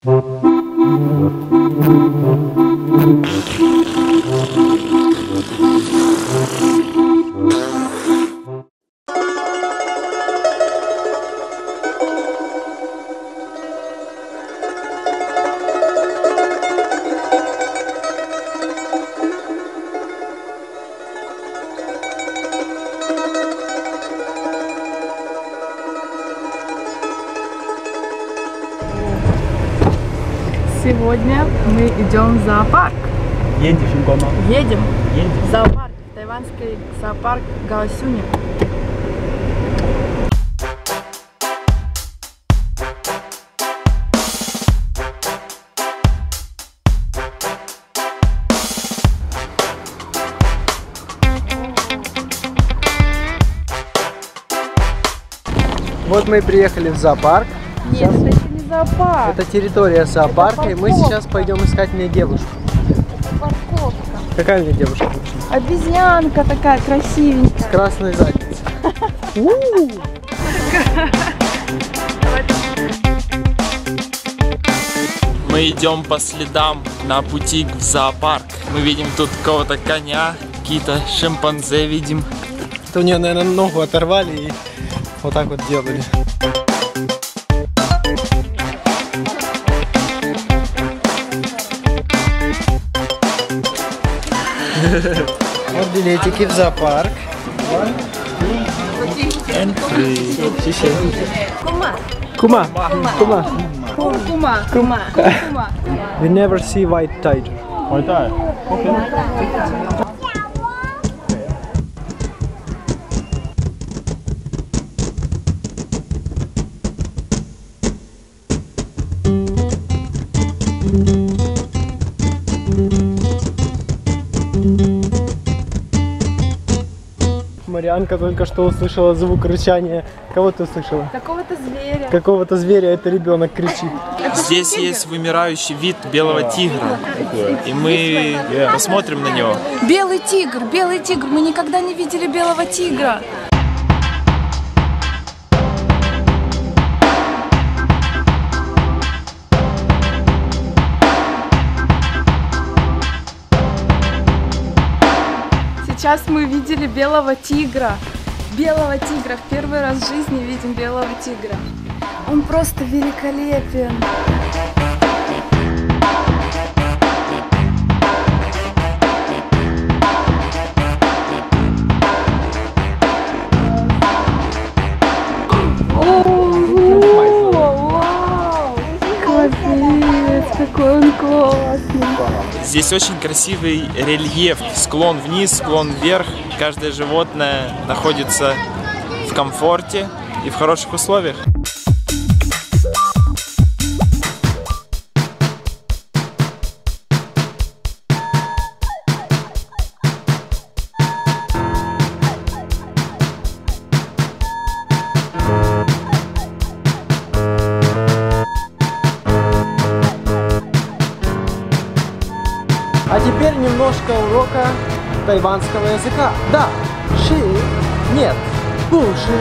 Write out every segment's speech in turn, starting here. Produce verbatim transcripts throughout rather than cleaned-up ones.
Сегодня мы идем в зоопарк. Едем. Едем. Едем. В зоопарк. Тайванский зоопарк Гаосюни. Вот мы и приехали в зоопарк. Нет, это еще не зоопарк. Это территория зоопарка, Это и мы сейчас пойдем искать мне девушку. парковка. Какая мне девушка? Обезьянка такая красивенькая. С красной задницей. Мы идем по следам на пути в зоопарк. Мы видим тут какого-то коня, какие-то шимпанзе видим. То у нее, наверное, ногу оторвали и вот так вот делали. Вот билетики в зоопарк. Кума. Кума. Кума. Кума. Кума. We never see white tiger. White tiger. Okay. Марианка только что услышала звук рычания. Кого ты услышала? Какого-то зверя. Какого-то зверя, это ребенок кричит. Здесь есть вымирающий вид белого тигра. И мы посмотрим на него. Белый тигр, белый тигр. Мы никогда не видели белого тигра. Сейчас мы видели белого тигра. Белого тигра. В первый раз в жизни видим белого тигра. Он просто великолепен. Какой он классный. Здесь очень красивый рельеф. Склон вниз, склон вверх. Каждое животное находится в комфорте и в хороших условиях. А теперь немножко урока тайванского языка. Да, ши, нет, буши.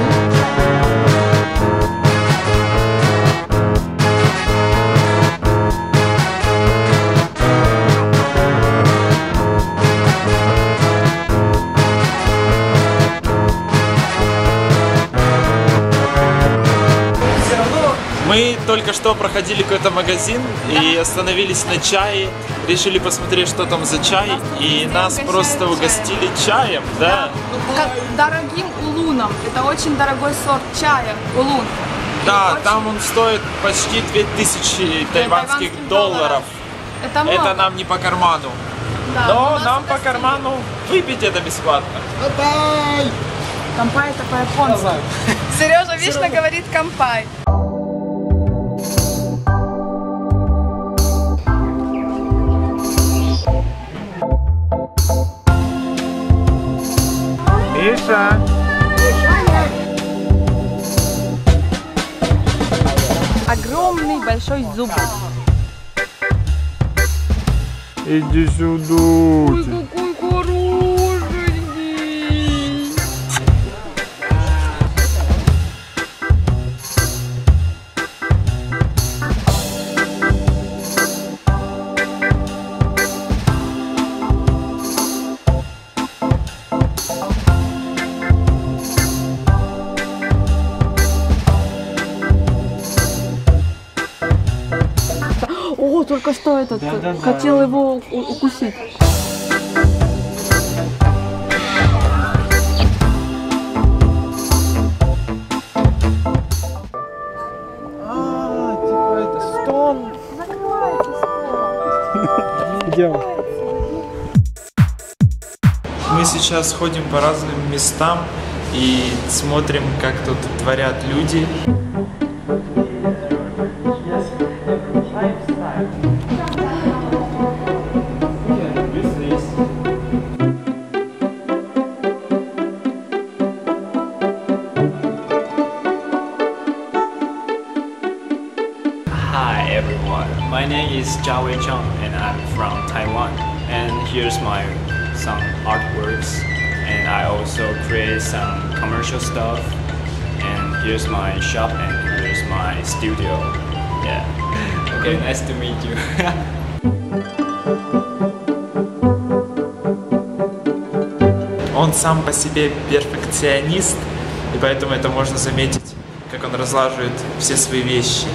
Мы только что проходили какой-то магазин и остановились на чае, решили посмотреть, что там за чай, и нас просто угостили чаем, да? Как дорогим улуном. Это очень дорогой сорт чая, улун. Да, очень... там он стоит почти две тысячи тайванских долларов. Это, много. Это нам не по карману. Да, но нам по карману выпить это бесплатно. Кампай это по-японски. Сережа вечно говорит кампай. Миша! Огромный большой зуб. Иди сюда. Ой, какой хороший. О, только что этот Да, да, да. хотел его у- укусить. А, типа это стол. Идем. Мы сейчас ходим по разным местам и смотрим, как тут творят люди. Hi everyone, my name is Jiawei Zhang and I'm from Taiwan. And here's my some artworks, and I also create some commercial stuff. And here's my shop and here's my studio. Yeah. Okay, nice to meet you. Он сам по себе перфекционист, и поэтому это можно заметить, как он разлаживает все свои вещи.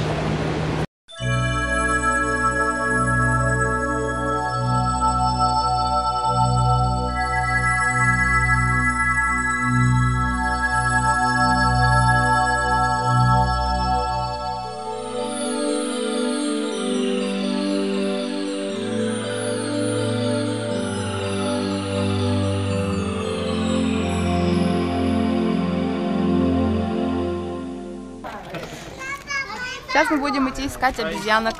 Сейчас мы будем идти искать обезьянок.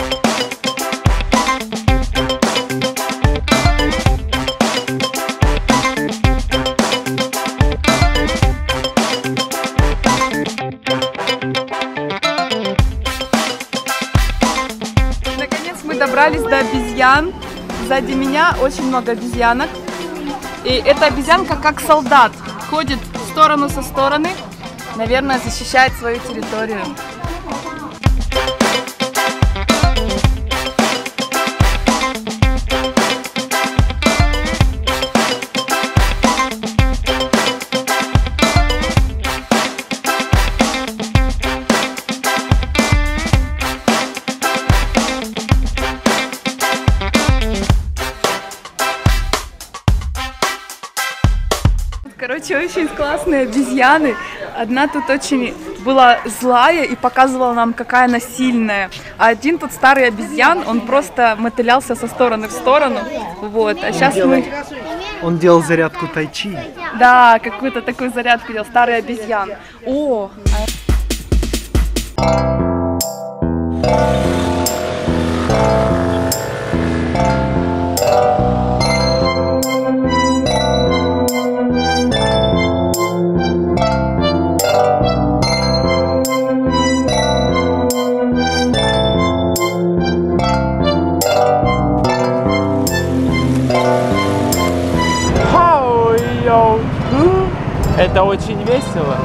Наконец мы добрались до обезьян. Сзади меня очень много обезьянок. И эта обезьянка как солдат. Ходит в сторону со стороны. Наверное, защищает свою территорию. Короче, очень классные обезьяны. Одна тут очень была злая и показывала нам, какая она сильная. А один тут старый обезьян, он просто мотылялся со стороны в сторону. Вот. А сейчас мы... Он делал зарядку тайчи. Да, какую-то такую зарядку делал, старый обезьян. О! Это очень весело.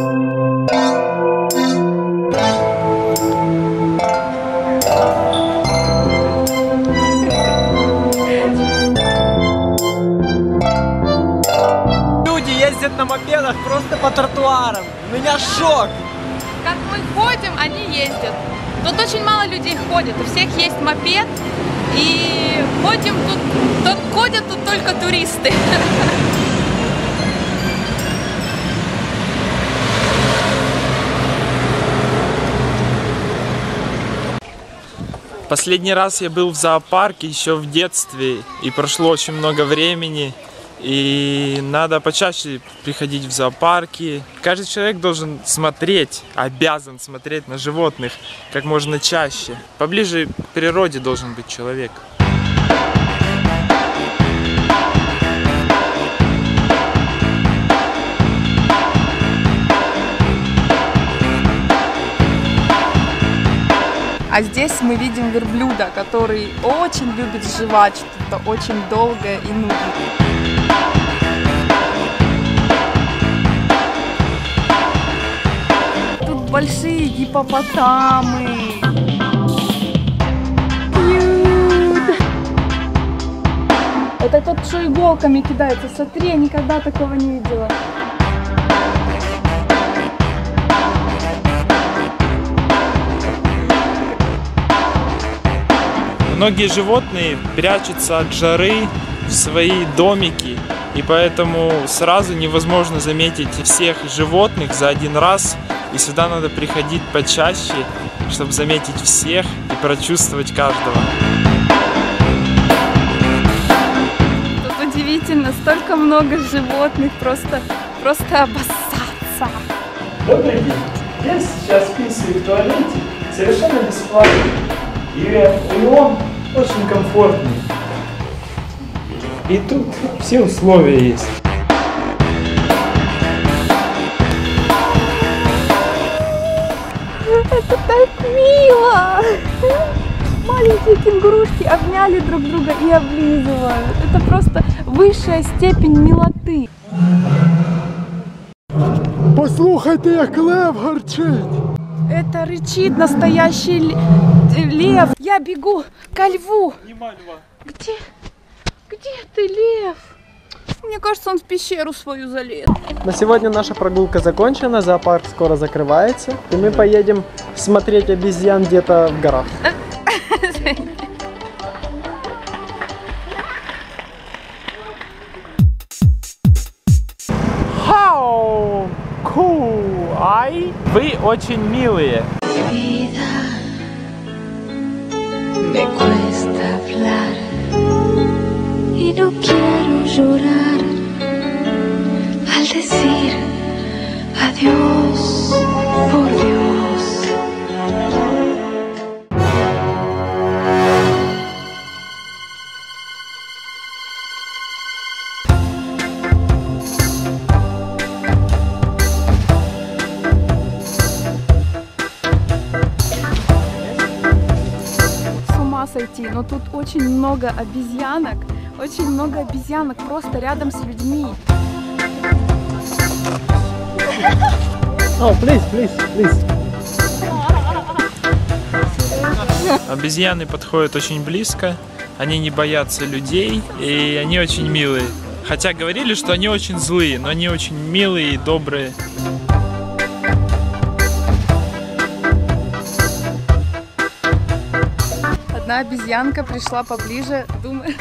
Люди ездят на мопедах просто по тротуарам. У меня шок. Как мы ходим, они ездят. Тут очень мало людей ходит, у всех есть мопед. И ходим тут, тут ходят тут только туристы. Последний раз я был в зоопарке еще в детстве, и прошло очень много времени, и надо почаще приходить в зоопарки. Каждый человек должен смотреть, обязан смотреть на животных как можно чаще. Поближе к природе должен быть человек. А здесь мы видим верблюда, который очень любит жевать что-то очень долгое и нудное. Тут большие гиппопотамы. Cute. Это тот, что иголками кидается. Смотри, я никогда такого не видела. Многие животные прячутся от жары в свои домики, и поэтому сразу невозможно заметить всех животных за один раз, и сюда надо приходить почаще, чтобы заметить всех и прочувствовать каждого. Тут удивительно, столько много животных, просто, просто обоссаться. Добрый день. Я сейчас писаю в туалете совершенно бесплатно. И он очень комфортный. И тут все условия есть. Это так мило! Маленькие кенгурушки обняли друг друга и облизывают. Это просто высшая степень милоты. Послухайте, як лев гарчить. Это рычит настоящий лев. Я бегу ко льву. Где? Где ты, лев? Мне кажется, он в пещеру свою залез. На сегодня наша прогулка закончена, зоопарк скоро закрывается, и мы поедем смотреть обезьян где-то в горах. How cool, ай! Вы очень милые. Me cuesta hablar y no quiero llorar al decir adiós, por Dios. Сойти, но тут очень много обезьянок, очень много обезьянок просто рядом с людьми. Oh, please, please, please. Обезьяны подходят очень близко, они не боятся людей, и они очень милые. Хотя говорили, что они очень злые, но они очень милые и добрые. Одна обезьянка пришла поближе, думаю...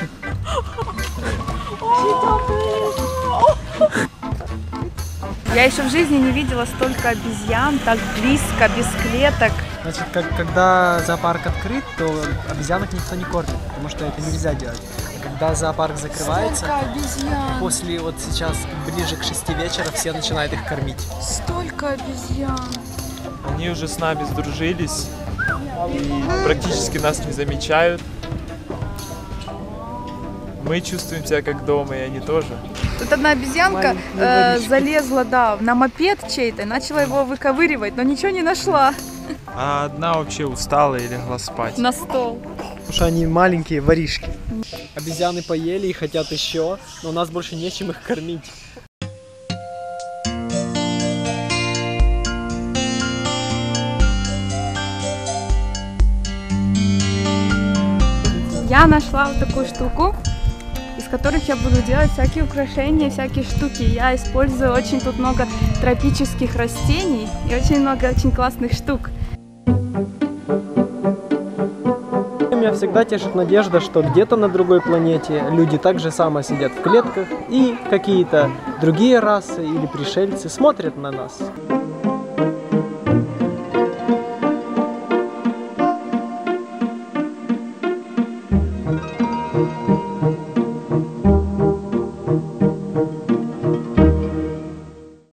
Я еще в жизни не видела столько обезьян, так близко, без клеток. Значит, как, когда зоопарк открыт, то обезьянок никто не кормит, потому что это нельзя делать. А когда зоопарк закрывается, Столько обезьян. после вот сейчас ближе к шести вечера все начинают их кормить. Столько обезьян. Они уже с нами сдружились и практически нас не замечают. Мы чувствуем себя как дома, и они тоже. Тут одна обезьянка э, залезла, да, на мопед чей-то и начала его выковыривать, но ничего не нашла. А одна вообще устала и легла спать. На стол. Потому что они маленькие воришки. Обезьяны поели и хотят еще, но у нас больше нечем их кормить. Я нашла вот такую штуку, из которых я буду делать всякие украшения, всякие штуки. Я использую очень тут много тропических растений и очень много очень классных штук. Меня всегда тешит надежда, что где-то на другой планете люди так же само сидят в клетках, и какие-то другие расы или пришельцы смотрят на нас.